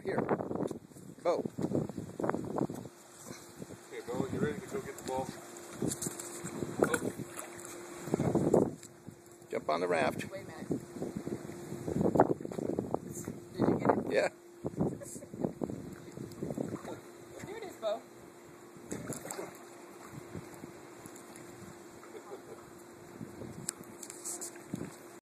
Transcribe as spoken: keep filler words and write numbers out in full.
Here. Bo. Okay, Bo, you ready to go get the ball? Oh. Jump on the raft. Wait a minute.